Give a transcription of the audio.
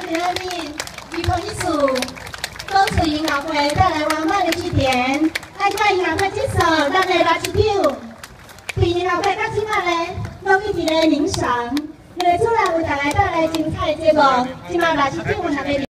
今仔日二碰一数，歌词音乐会带来完满的祭典。咱今音乐会结束，咱来67场。对音乐会到今仔咧，拢一直咧冥想，因为主人为大家带来精彩的节目，今仔67场有人来。